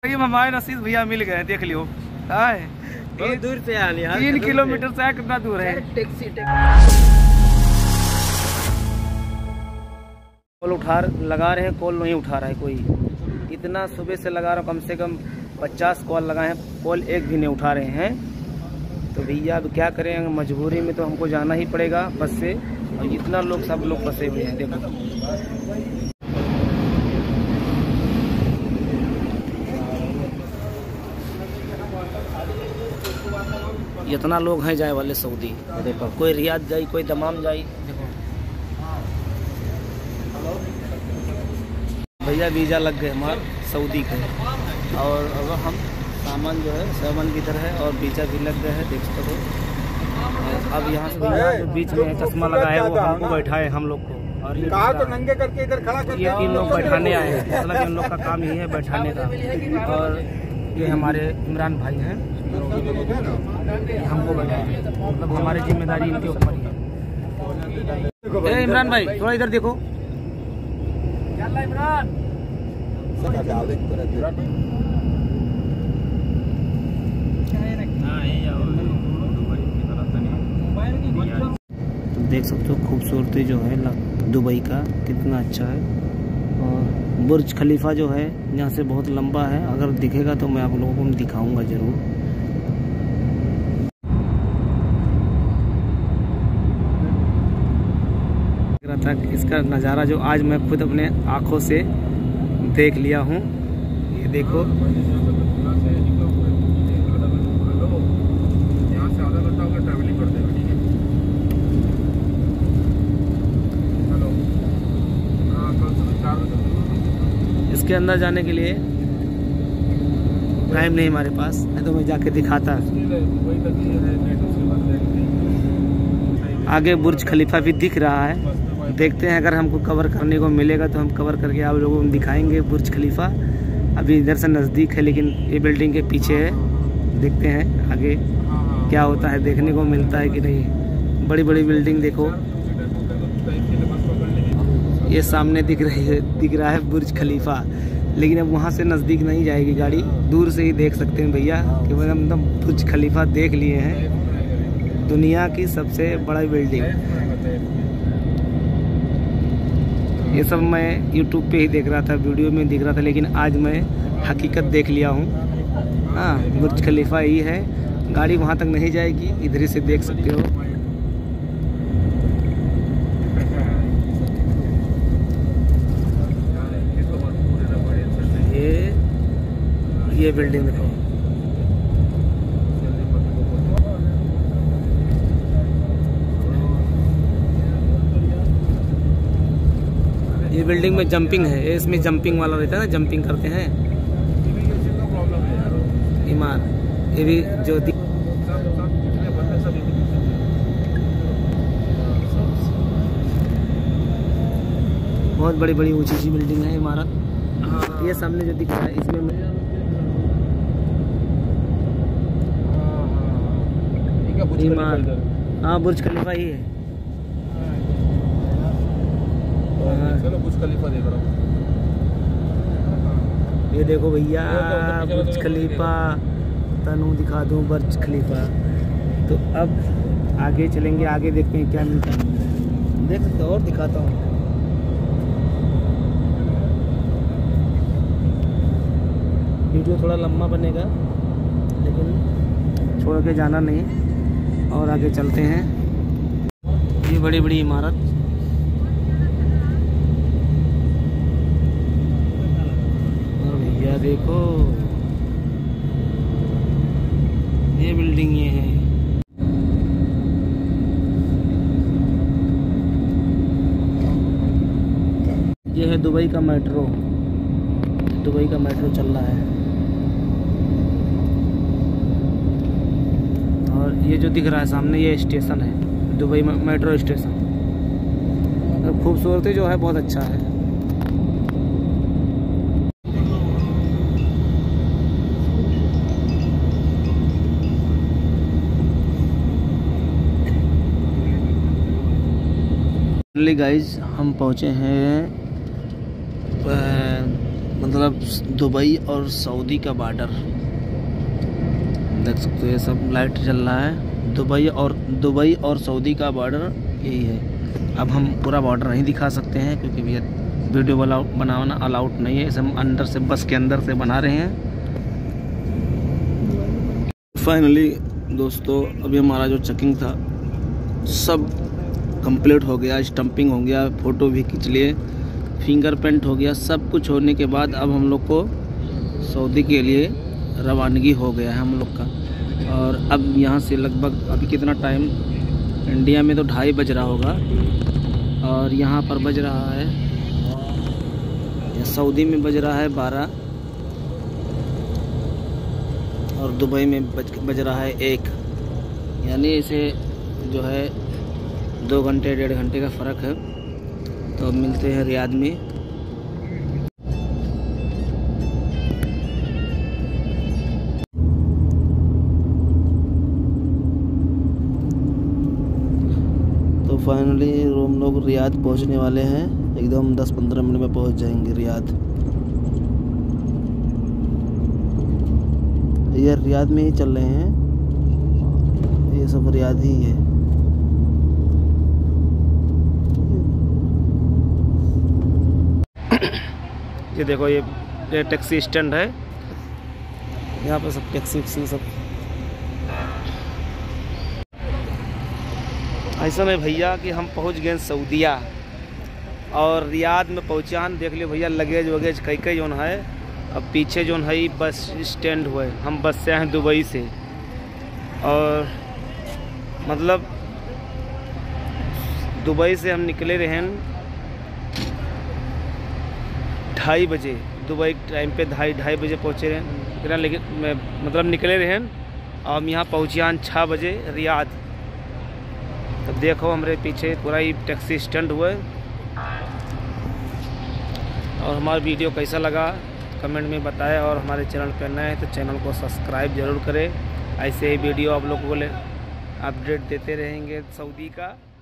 हमारे नसीब भैया मिल गए, देख लियो। बहुत दूर से आने 3 किलोमीटर से कितना दूर है। कॉल लगा रहे हैं, कॉल नहीं उठा रहा है कोई। इतना सुबह से लगा रहा हूँ, कम से कम 50 कॉल लगाए हैं, कॉल एक भी नहीं उठा रहे हैं। तो भैया अब क्या करें, मजबूरी में तो हमको जाना ही पड़ेगा बस से। और इतना लोग, सब लोग फंसे हुए हैं, देखो। इतना लोग हैं जाए वाले सऊदी, देखो। कोई रियाद जाई, कोई दमाम जाई, देखो। भैया वीज़ा लग गए हमारे सऊदी के। और अब हम सामान जो है 7 की तरह है, और वीज़ा भी लग गया है, देख सकते हो। अब यहाँ से भैया जो बीच में चश्मा लगा है वो हमको बैठाए, हम लोग को। और ये तो नंगे करके इधर खड़ा करके ये 3 लोग बैठाने आए हैं। मतलब इन लोग का काम यही है बैठाने का। और ये हमारे इमरान भाई हैं, हमको बैठाए, मतलब हमारी जिम्मेदारी इनके ऊपर ही है। इमरान भाई थोड़ा इधर देखो। इमरान तो देख सकते हो खूबसूरती जो है दुबई का, कितना अच्छा है। और बुर्ज खलीफा जो है यहाँ से बहुत लंबा है, अगर दिखेगा तो मैं आप लोगों को दिखाऊंगा ज़रूर। इसका नज़ारा जो आज मैं खुद अपने आँखों से देख लिया हूँ, ये देखो। इसके अंदर जाने के लिए टाइम नहीं हमारे पास, नहीं तो मैं जाके दिखाता। आगे बुर्ज खलीफा भी दिख रहा है, देखते हैं अगर हमको कवर करने को मिलेगा तो हम कवर करके आप लोगों को दिखाएंगे बुर्ज खलीफा। अभी इधर से नज़दीक है, लेकिन ये बिल्डिंग के पीछे है। देखते हैं आगे क्या होता है, देखने को मिलता है कि नहीं। बड़ी बड़ी बिल्डिंग देखो, ये सामने दिख रहा है बुर्ज खलीफा। लेकिन अब वहाँ से नज़दीक नहीं जाएगी गाड़ी, दूर से ही देख सकते हैं भैया कि मतलब बुर्ज खलीफा देख लिए हैं, दुनिया की सबसे बड़ा बिल्डिंग। ये सब मैं YouTube पे ही देख रहा था, वीडियो में दिख रहा था, लेकिन आज मैं हकीकत देख लिया हूँ। हाँ, बुर्ज खलीफा ही है, गाड़ी वहाँ तक नहीं जाएगी, इधर ही से देख सकते हो। ये बिल्डिंग देखो, ये बिल्डिंग में जंपिंग है, इसमें जंपिंग वाला रहता है ना, जंपिंग करते हैं। ईमान ये भी जो बहुत बड़ी बड़ी ऊंची बिल्डिंग है, इमारत। ये सामने जो दिख रहा है इसमें ईमान, हाँ बुर्ज खलीफा ही है। चलो बुर्ज खलीफा देख रहा हूँ। ये देखो भैया बुर्ज खलीफा, तनु दिखा दूँ बुर्ज खलीफा। तो अब आगे चलेंगे, आगे देखते हैं क्या मिलता है। देख सकते हो, और दिखाता हूँ। वीडियो थोड़ा लंबा बनेगा, लेकिन छोड़ के जाना नहीं, और आगे चलते हैं। ये बड़ी बड़ी इमारत, और भैया देखो ये बिल्डिंग ये है। ये है दुबई का मेट्रो, दुबई का मेट्रो चल रहा है। और ये जो दिख रहा है सामने, ये स्टेशन है, दुबई मेट्रो स्टेशन। खूबसूरती जो है बहुत अच्छा है। गाइज हम पहुँचे हैं मतलब दुबई और सऊदी का बॉर्डर देख सकते हो, ये सब लाइट चल रहा है। दुबई और सऊदी का बॉर्डर यही है। अब हम पूरा बॉर्डर नहीं दिखा सकते हैं क्योंकि भैया वीडियो बनाना अलाउड नहीं है, इसे हम अंदर से, बस के अंदर से बना रहे हैं। फाइनली दोस्तों, अभी हमारा जो चेकिंग था सब कंप्लीट हो गया, स्टंपिंग हो गया, फ़ोटो भी खींच लिए, फिंगरप्रिंट हो गया। सब कुछ होने के बाद अब हम लोग को सऊदी के लिए रवानगी हो गया है हम लोग का। और अब यहाँ से लगभग अभी कितना टाइम, इंडिया में तो 2:30 बज रहा होगा और यहाँ पर बज रहा है, या सऊदी में बज रहा है 12 और दुबई में बज रहा है 1। यानी इसे जो है 2 घंटे 1.5 घंटे का फ़र्क है। तो अब मिलते हैं रियाद में। तो फाइनली हम लोग रियाद पहुंचने वाले हैं, एकदम 10-15 मिनट में पहुंच जाएंगे रियाद। ये रियाद में ही चल रहे हैं, ये सब रियाद ही है। ये देखो, ये टैक्सी स्टैंड है, यहाँ पर सब टैक्सी सब। ऐसा नहीं भैया कि हम पहुँच गए सऊदीया और रियाद में पहुँचान देख लियो भैया, लगेज वगेज कई जोन है। अब पीछे जोन है बस स्टैंड हुए, हम बस से आए दुबई से और मतलब दुबई से हम निकले रहे 2:30 बजे, दुबई टाइम पे 2:30 बजे पहुँचे रहे, लेकिन मतलब निकले रहे और हम यहाँ पहुँचे 6 बजे रियाद। तो देखो हमारे पीछे पूरा ही टैक्सी स्टैंड हुआ है। और हमारा वीडियो कैसा लगा कमेंट में बताएं, और हमारे चैनल पर नए हैं तो चैनल को सब्सक्राइब ज़रूर करें। ऐसे ही वीडियो आप लोगों को अपडेट देते रहेंगे सऊदी का।